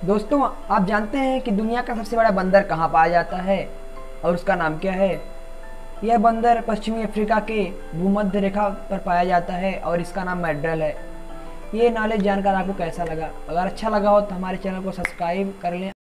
दोस्तों, आप जानते हैं कि दुनिया का सबसे बड़ा बंदर कहाँ पाया जाता है और उसका नाम क्या है? यह बंदर पश्चिमी अफ्रीका के भूमध्य रेखा पर पाया जाता है और इसका नाम मैड्रल है। ये नॉलेज जानकर आपको कैसा लगा? अगर अच्छा लगा हो तो हमारे चैनल को सब्सक्राइब कर लें